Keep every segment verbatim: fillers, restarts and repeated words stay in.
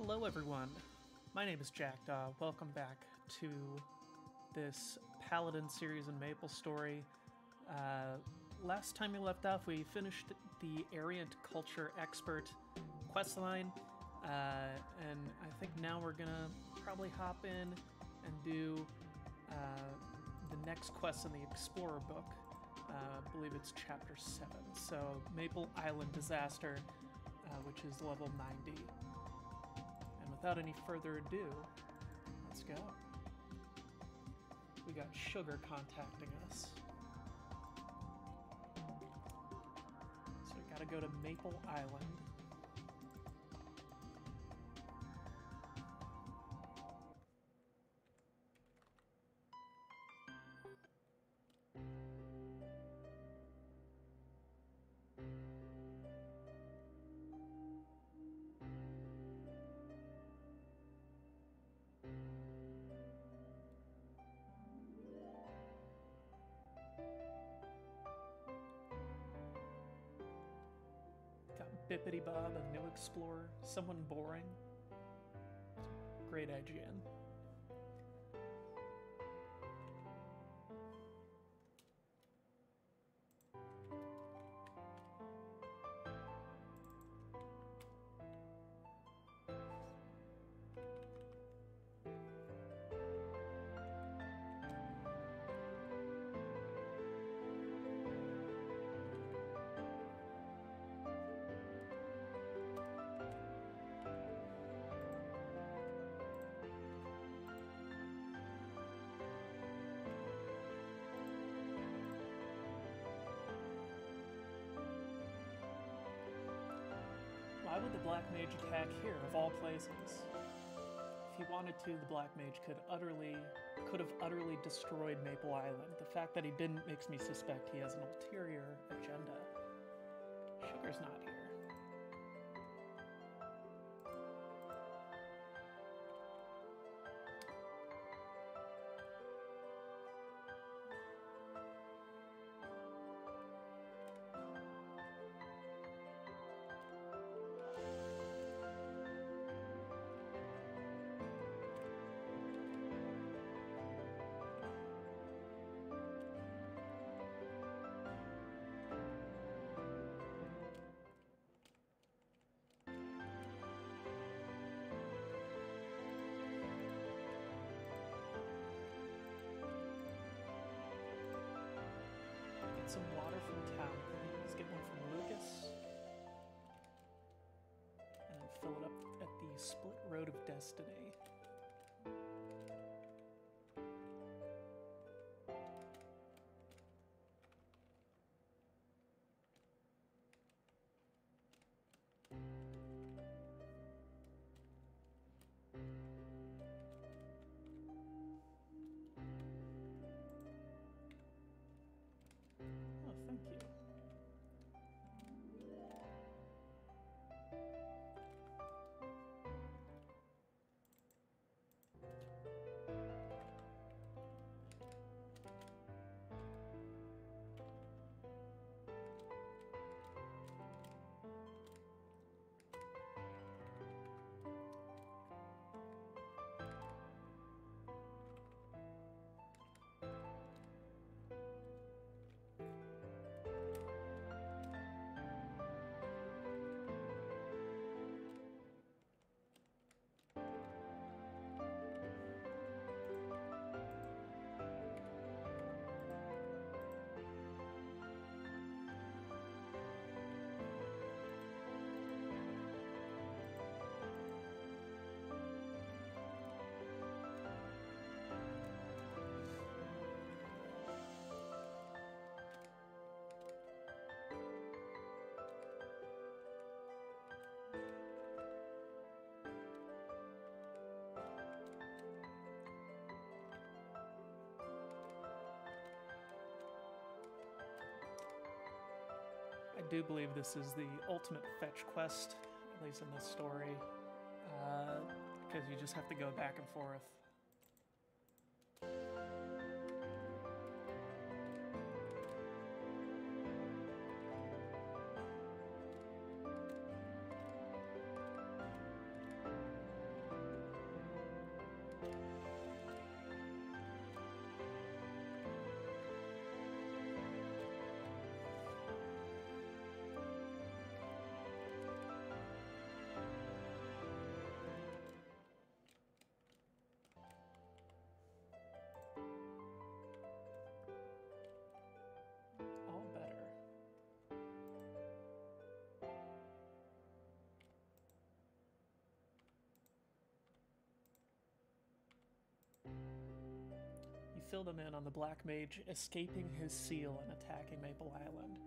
Hello everyone, my name is Jackdaw. Welcome back to this Paladin series in MapleStory. Uh, last time we left off, we finished the Arient Culture Expert questline, uh, and I think now we're gonna probably hop in and do uh, the next quest in the Explorer book. Uh, I believe it's chapter seven, so Maple Island Disaster, uh, which is level ninety. And without any further ado, let's go. We got Sugar contacting us. So we gotta go to Maple Island. Got Bippity Bob, a new explorer, someone boring. Great I G N. Why would the Black Mage attack here, of all places? If he wanted to, the Black Mage could utterly, could have utterly destroyed Maple Island. The fact that he didn't makes me suspect he has an ulterior agenda. Sugar's not here. Get some water from town, please. Get one from Lucas. And then fill it up at the Split Road of Destiny. Oh, thank you. I do believe this is the ultimate fetch quest, at least in this story, because uh, you just have to go back and forth. filled him in on the Black Mage escaping his seal and attacking Maple Island.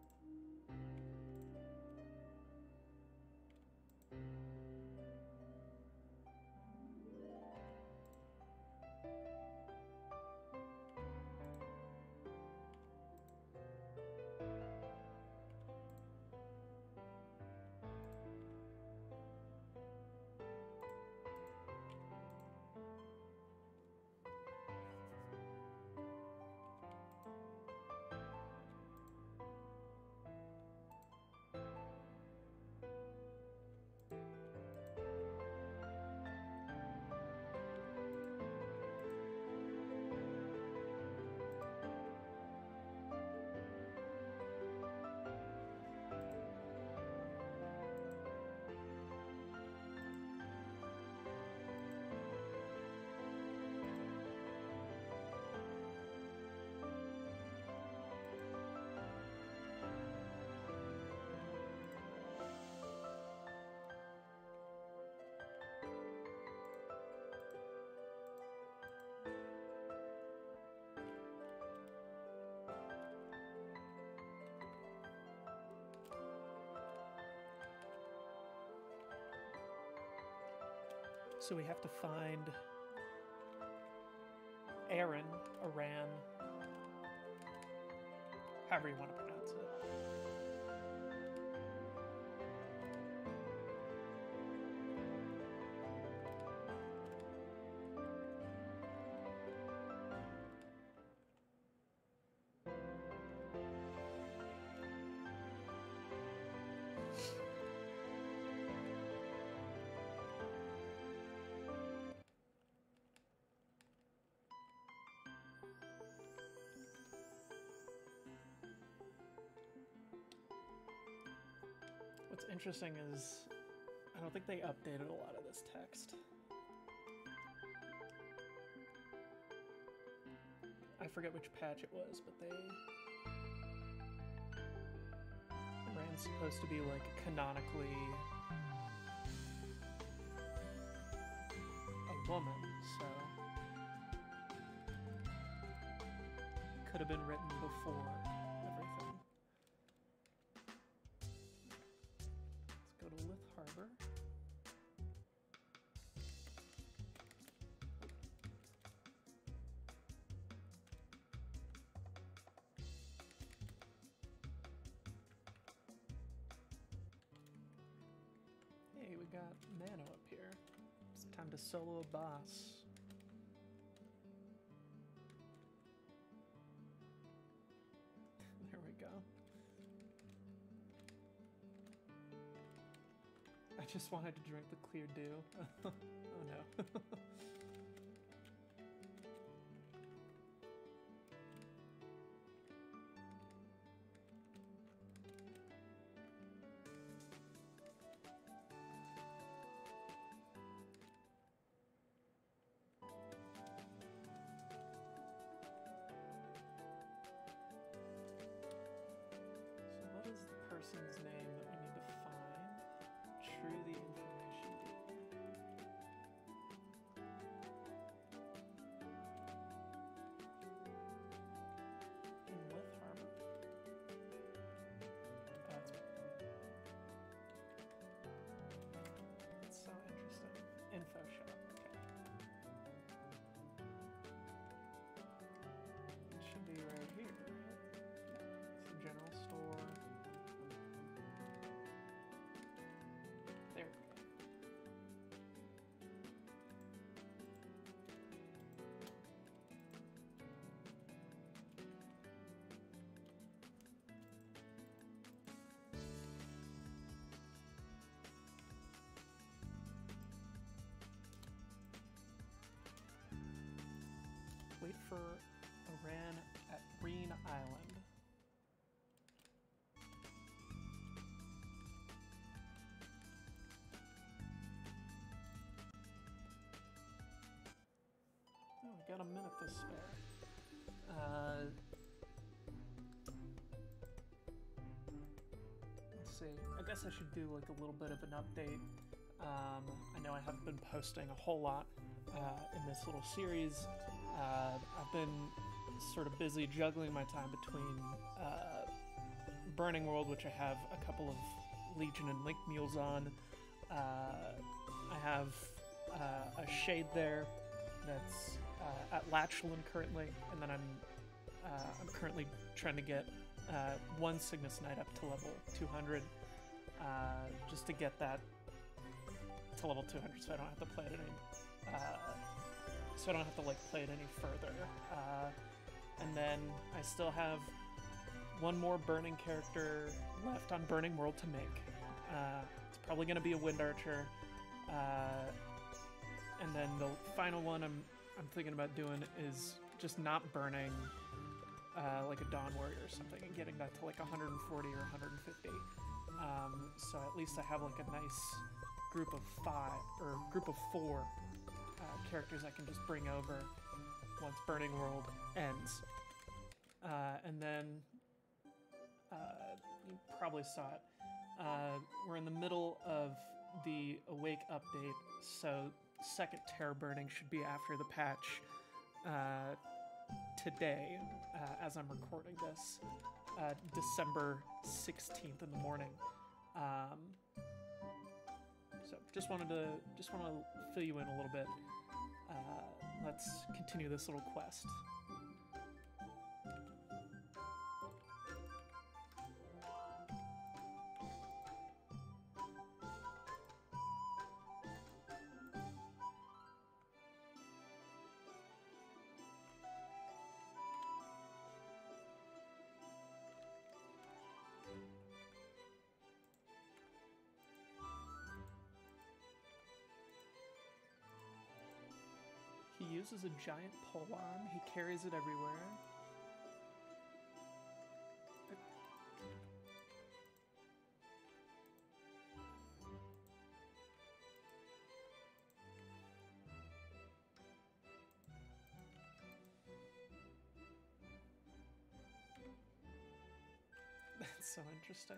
So we have to find Aaron, Aran, however you want to pronounce it. What's interesting is I don't think they updated a lot of this text. I forget which patch it was, but they... Rand's supposed to be, like, canonically a woman, so... Could have been written before everything. Let's go to Lith Harbor. Hey, we got Nano up here. It's time to solo a boss. There we go. I just wanted to drink the clear dew. Oh no. Person's name that we need to find. True the information dealer. In Lith Harbor. That's, that's so interesting. Info shop, okay. It should be right here, right? It's the general store. There. Wait for Aran at Green Island. Oh, we got a minute to spare. Uh, let's see. I guess I should do like a little bit of an update. Um, I know I haven't been posting a whole lot uh, in this little series. Uh, I've been sort of busy juggling my time between uh, Burning World, which I have a couple of Legion and Link Mules on. Uh, I have uh, a Shade there that's uh, at Latchlin currently, and then I'm uh, I'm currently trying to get uh, one Cygnus Knight up to level two hundred, uh, just to get that to level two hundred, so I don't have to play it any, uh, so I don't have to like play it any further. Uh, and then I still have one more Burning character left on Burning World to make. Uh, it's probably going to be a Wind Archer, uh, and then the final one I'm I'm thinking about doing is just not burning uh, like a Dawn Warrior or something and getting that to like one hundred forty or one hundred fifty. Um, so at least I have like a nice group of five or group of four uh, characters I can just bring over once Burning World ends. Uh, and then uh, you probably saw it. Uh, we're in the middle of the Awake update, so second Terror Burning should be after the patch uh, today, uh, as I'm recording this, uh, December sixteenth in the morning. Um, so just wanted to just want to fill you in a little bit. Uh, let's continue this little quest. He uses a giant polearm. He carries it everywhere. That's so interesting.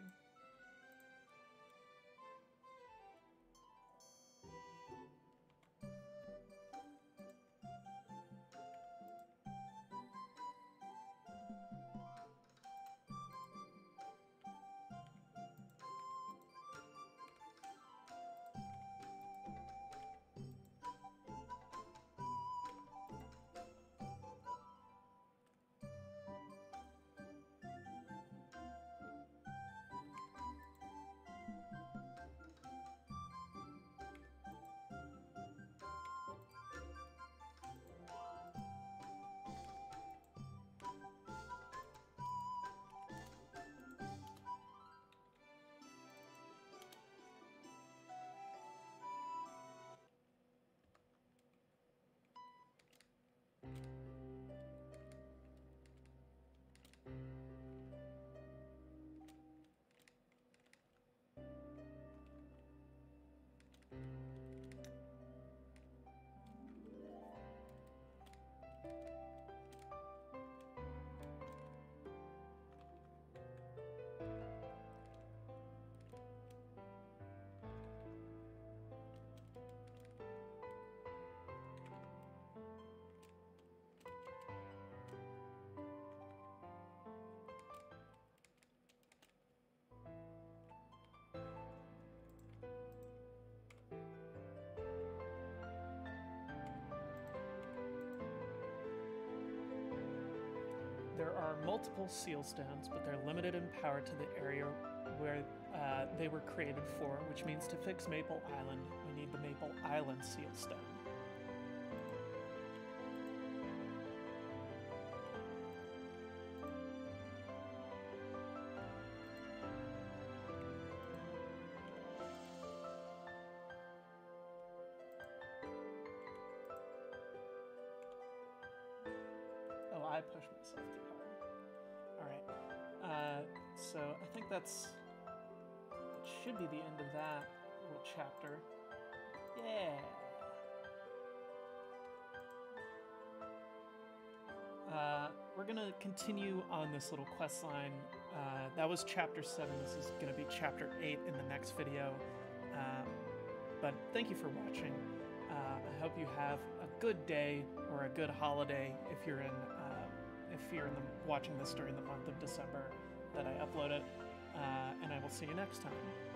There are multiple seal stones, but they're limited in power to the area where uh, they were created for, which means to fix Maple Island, we need the Maple Island seal stone. Oh, I pushed myself too hard. Alright, uh, so I think that's, that should be the end of that little chapter. Yeah! Uh, we're gonna continue on this little quest line. Uh, that was chapter seven, this is gonna be chapter eight in the next video. Um, but thank you for watching. Uh, I hope you have a good day or a good holiday if you're in uh, if you're in the, watching this during the month of December that I upload it. Uh, and I will see you next time.